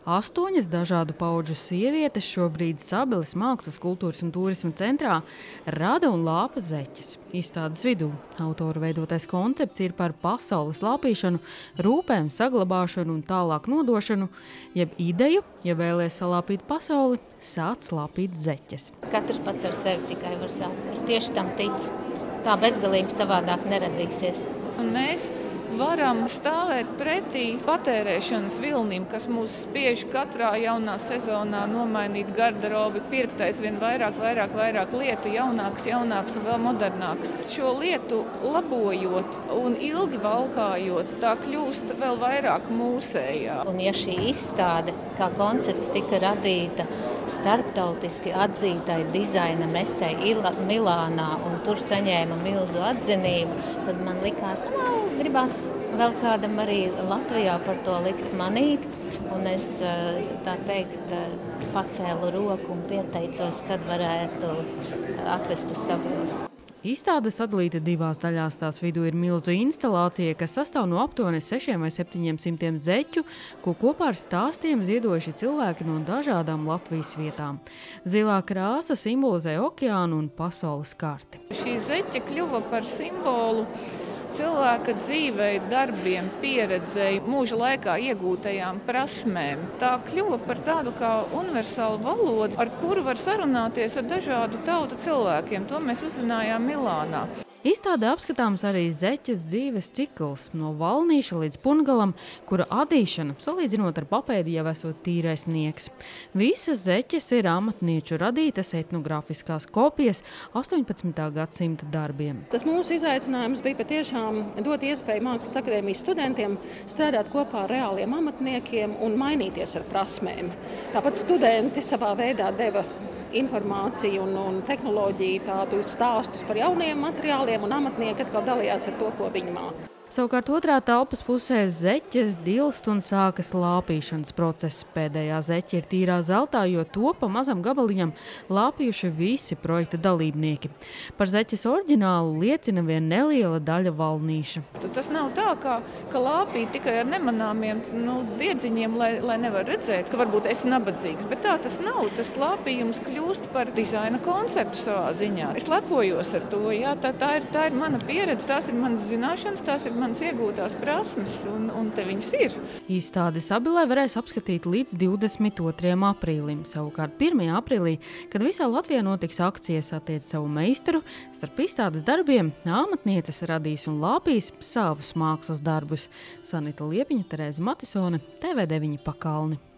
8 dažādu paudžu sievietes šobrīd Sabiles Mākslas, kultūras un turisma centrā rada un lāpa zeķes. Izstādes vidū autora veidotais koncepts ir par pasaules lāpīšanu, rūpēm, saglabāšanu un tālāk nodošanu, jeb ideju, ja vēlies salāpīt pasauli, sāc lāpīt zeķes. Katrs pats ar sevi tikai var sākt. Es tieši tam ticu. Tā bezgalība savādāk neradīsies. Un mēs varam stāvēt pretī patērēšanas vilnim, kas mūs spiež katrā jaunā sezonā nomainīt garderobi, pirkt aizvien vairāk lietu, jaunākas un vēl modernākas. Šo lietu labojot un ilgi valkājot, tā kļūst vēl vairāk mūsējā. Un ja šī izstāde kā koncepts tika radīta starptautiski atzītai dizaina mesei Milānā un tur saņēma milzu atzinību, tad man likās, gribās vēl kādam arī Latvijā par to likt manīt. Un es, tā teikt, pacēlu roku un pieteicos, kad varētu atvest uz Sabilu. Izstāde sadalīta divās daļās. Tās vidū ir milzu instalācija, kas sastāv no aptuveni 600 vai 700 zeķu, ko kopā ar stāstiem ziedojuši cilvēki no dažādām Latvijas vietām. Zilā krāsa simbolizē okeānu un pasaules karti. Šī zeķe kļuva par simbolu cilvēka dzīvei, darbiem, pieredzei, mūža laikā iegūtajām prasmēm. Tā kļuva par tādu kā universālu valodu, ar kuru var sarunāties ar dažādu tautu cilvēkiem. To mēs uzzinājām Milānā. Izstādē apskatāms arī zeķes dzīves cikls, no valnīša līdz pungalam, kura adīšana, salīdzinot ar papēdi, jau esot tīrais sniegs. Visas zeķes ir amatnieču radītas etnogrāfiskās kopijas 18. gadsimta darbiem. Tas mūsu izaicinājums bija patiešām dot iespēju Mākslas akadēmijas studentiem strādāt kopā ar reāliem amatniekiem un mainīties ar prasmēm. Tāpat studenti savā veidā deva informāciju un tehnoloģiju, tādu stāstus par jauniem materiāliem, un amatnieki atkal dalījās ar to, ko viņi māca. Savukārt otrā telpas pusē zeķes dilst un sākas lāpīšanas process. Pēdējā zeķe ir tīrā zeltā, jo to pa mazam gabaliņam lāpījuši visi projekta dalībnieki. Par zeķes oriģinālu liecina vien neliela daļa valnīša. Tas nav tā, ka lāpīt tikai ar nemanāmiem diedziņiem, lai nevar redzēt, ka varbūt esi nabadzīgs. Bet tā tas nav. Tas lāpījums kļūst par dizaina konceptu savā ziņā. Es lepojos ar to. Jā, tā ir mana pieredze, tās ir manas zināšanas, tās ir manas iegūtās prasmes, un te viņas ir. Izstādi Sabilē varēs apskatīt līdz 22. aprīlim. Savukārt 1. aprīlī, kad visā Latvijā notiks akcijas Satiec savu meistaru, starp izstādes darbiem amatnieces radīs un lāpīs savus mākslas darbus. Sanita Liepiņa, Terēza Matisone, TV9 Pakalni.